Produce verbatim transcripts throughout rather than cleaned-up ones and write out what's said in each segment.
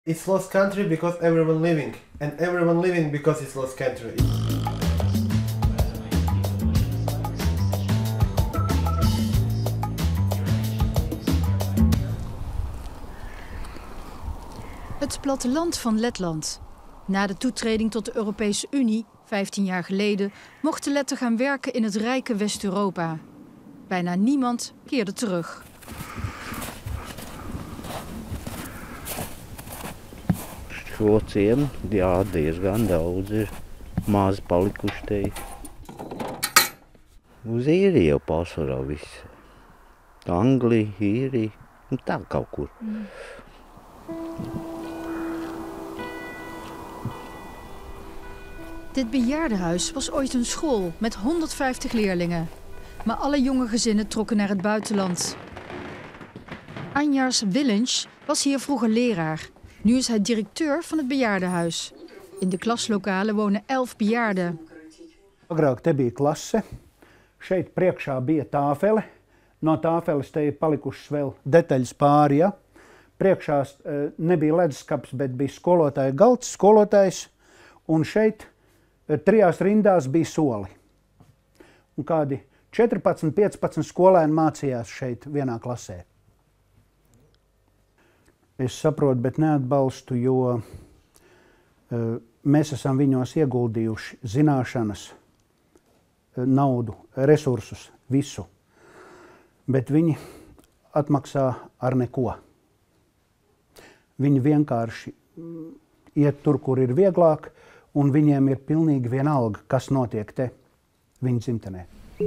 It's lost country because everyone living, and everyone living because it's lost country. Het platteland van Letland. Na de toetreding tot de Europese Unie, vijftien jaar geleden, mochten Letten gaan werken in het rijke West-Europa. Bijna niemand keerde terug. Šo ciemu, jā, diezgan daudz ir maz palikuši te. Uz Īriju jau pārsvarā viss. Anglija, Īrija, un tā kaut kur. Mm. Dit bejaardenhuis was ooit een school met honderdvijftig leerlingen. Maar alle jonge gezinnen trokken naar het buitenland. Anjars Willens was hier vroeger leraar. Nu is hij directeur van het bejaardenhuis. In de klaslokalen wonen elf bejaarden. Agrāk te bija klase. Šeit priekšā bija tāfele. No tāfeles te ir palikušas vēl detaļas pāri. Ja? Priekšā uh, nebija leduskapis, bet bija skolotāja galds, skolotājs. Un šeit uh, trijās rindās bija soli. Un kādi četrpadsmit piecpadsmit skolēni mācījās šeit vienā klasē. Es saprotu, bet neatbalstu, jo uh, mēs esam viņos ieguldījuši zināšanas, uh, naudu, resursus, visu. Bet viņi atmaksā ar neko. Viņi vienkārši iet tur, kur ir vieglāk, un viņiem ir pilnīgi vienalga, kas notiek te viņu dzimtenē.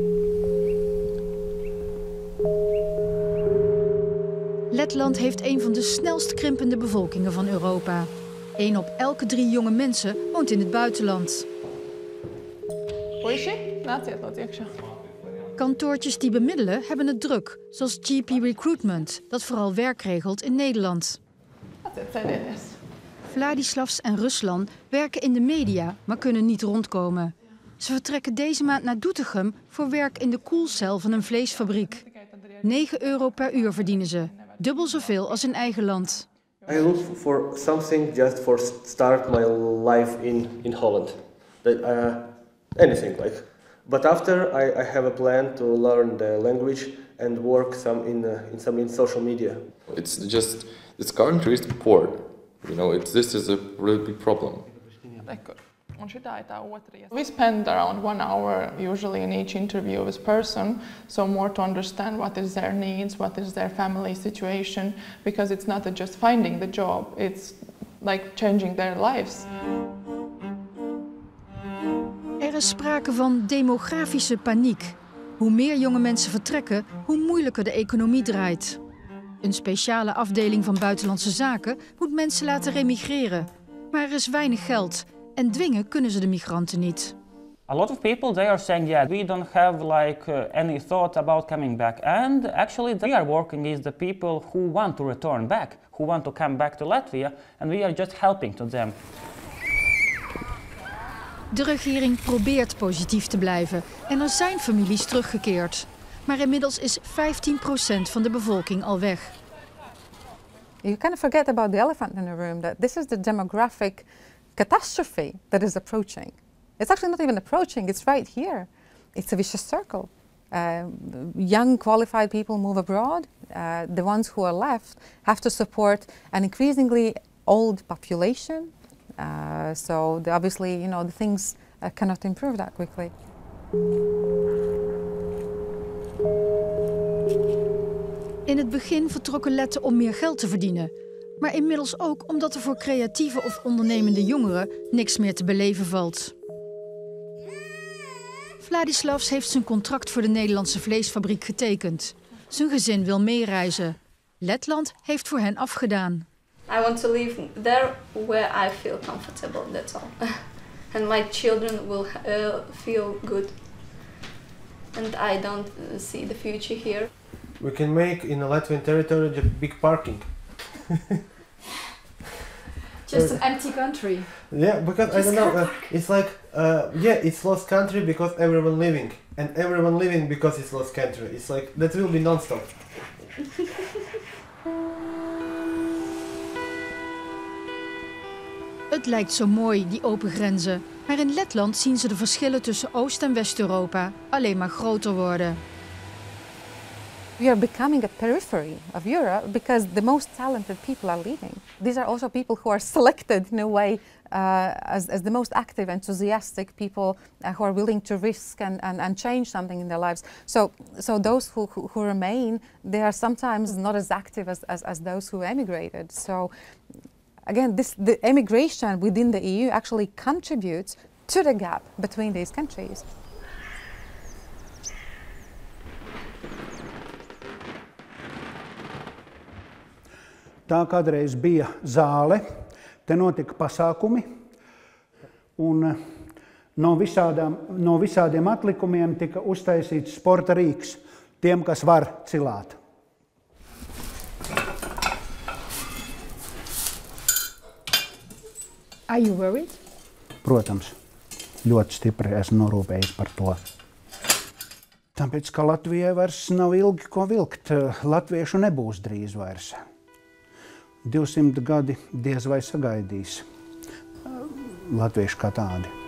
Letland heeft een van de snelst krimpende bevolkingen van Europa. Eén op elke drie jonge mensen woont in het buitenland. Kantoortjes die bemiddelen hebben het druk, zoals G P Recruitment, dat vooral werk regelt in Nederland. Vladislavs en Ruslan werken in de media, maar kunnen niet rondkomen. Ze vertrekken deze maand naar Doetinchem voor werk in de koelcel van een vleesfabriek. negen euro per uur verdienen ze, dubbel zoveel als in eigen land. I look for something just for start my life in in Holland. That, uh, anything like. But after I, I have a plan to learn the language and work some in uh, in some in social media. It's just this country is poor. You know, it's this is a really big problem. We spend around one hour usually in each interview with person, so more to understand what is their needs, what is their family situation, because it's not just finding the job, it's like changing their lives. Er is sprake van demografische paniek. Hoe meer jonge mensen vertrekken, hoe moeilijker de economie draait. Een speciale afdeling van Buitenlandse Zaken moet mensen laten remigreren. Maar er is weinig geld en dwingen kunnen ze de migranten niet. A lot of people they are saying, yeah, we don't have like uh, any thought about coming back. And actually they are working with the people who want to return back, who want to come back to Latvia, and we are just helping to them. De regering probeert positief te blijven en er zijn families teruggekeerd. Maar inmiddels is vijftien procent van de bevolking al weg. You kind of forget about the elephant in the room, that this is the demographic catastrophe that is approaching. It's actually not even approaching, it's right here. It's a vicious circle. Uh, young qualified people move abroad. Uh, the ones who are left have to support an increasingly old population. Uh, so the, obviously, you know, the things uh, cannot improve that quickly. In het begin vertrokken Letten om meer geld te verdienen. Maar inmiddels ook omdat er voor creatieve of ondernemende jongeren niks meer te beleven valt. Vladislavs heeft zijn contract voor de Nederlandse vleesfabriek getekend. Zijn gezin wil meereizen. Letland heeft voor hen afgedaan. I want to live there where I feel comfortable, that's all. And my children will uh, feel good. And I don't see the future here. We can make in the Latvian territory a big parking. Just an empty country. Yeah, because Just I don't know, uh, it's like, uh, yeah, it's lost country because everyone living. And everyone living because it's lost country. It's like, that will be non-stop. Het lijkt zo mooi, die open grenzen. Maar in Letland zien ze de verschillen tussen Oost- en West-Europa alleen maar groter worden. We are becoming a periphery of Europe because the most talented people are leaving. These are also people who are selected in a way uh, as, as the most active, enthusiastic people uh, who are willing to risk and, and, and change something in their lives. So, so those who, who, who remain, they are sometimes not as active as, as, as those who emigrated. So again, this, the emigration within the E U actually contributes to the gap between these countries. Tā kādreiz bija zāle, te notika pasākumi, un no, visādām, no visādiem atlikumiem tika uztaisīts sporta rīks tiem, kas var cilāt. Are you worried? Protams, ļoti stipri esmu norūpējis par to. Tāpēc, ka Latvijai vairs nav ilgi ko vilkt, latviešu nebūs drīz vairs. divsimt gadi diez vai sagaidīs latvieši kā tādi.